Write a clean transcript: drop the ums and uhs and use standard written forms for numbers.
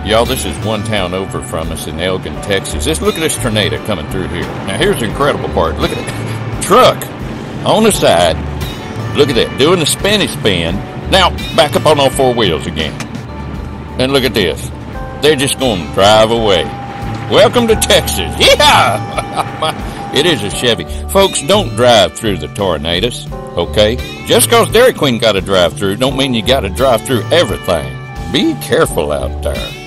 Y'all, this is one town over from us in Elgin, Texas. Look at this tornado coming through here. Now, here's the incredible part. Look at it. Truck on the side. Look at that. Doing the spinny spin. Now, back up on all four wheels again. And look at this. They're just going to drive away. Welcome to Texas. Yeah! It is a Chevy. Folks, don't drive through the tornadoes, okay? Just because Dairy Queen got to drive through don't mean you got to drive through everything. Be careful out there.